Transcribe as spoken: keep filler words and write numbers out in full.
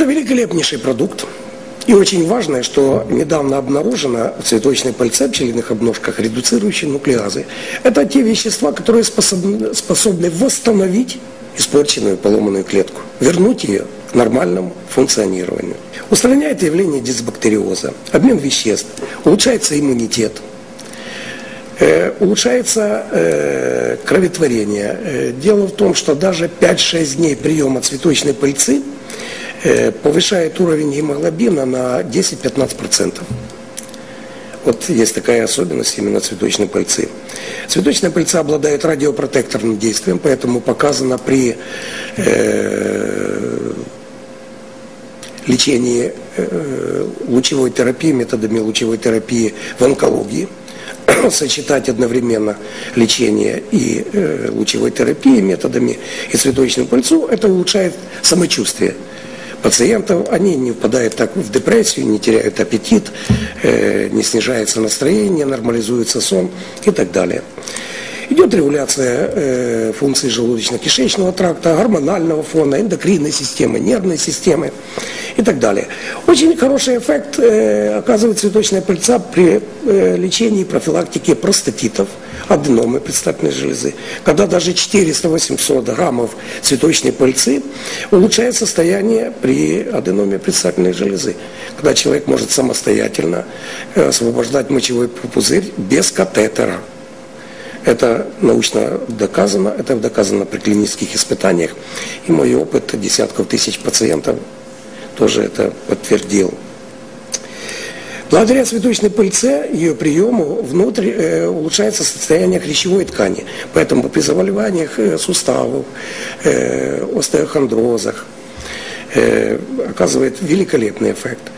Это великолепнейший продукт. И очень важно, что недавно обнаружено в цветочной пыльце, пчелиных обножках, редуцирующие нуклеазы. Это те вещества, которые способны, способны восстановить испорченную поломанную клетку, вернуть ее к нормальному функционированию. Устраняет явление дисбактериоза, обмен веществ, улучшается иммунитет, э, улучшается э, кроветворение. Э, дело в том, что даже пять-шесть дней приема цветочной пыльцы повышает уровень гемоглобина на десять-пятнадцать процентов. Вот есть такая особенность именно цветочной пыльцы. Цветочная пыльца обладает радиопротекторным действием, поэтому показано при э, лечении э, лучевой терапии, методами лучевой терапии в онкологии, сочетать одновременно лечение и э, лучевой терапии методами и цветочную пыльцу, это улучшает самочувствие пациентов. Они не впадают так в депрессию, не теряют аппетит, э, не снижается настроение, нормализуется сон и так далее. Идет регуляция э, функций желудочно-кишечного тракта, гормонального фона, эндокринной системы, нервной системы и так далее. Очень хороший эффект э, оказывает цветочная пыльца при э, лечении и профилактике простатитов, аденомы предстательной железы, когда даже четыреста-восемьсот граммов цветочной пыльцы улучшает состояние при аденоме предстательной железы, когда человек может самостоятельно э, освобождать мочевой пузырь без катетера. Это научно доказано, это доказано при клинических испытаниях, и мой опыт десятков тысяч пациентов тоже это подтвердил. Благодаря цветочной пыльце, ее приему, внутрь э, улучшается состояние хрящевой ткани. Поэтому при заболеваниях э, суставов, э, остеохондрозах э, оказывает великолепный эффект.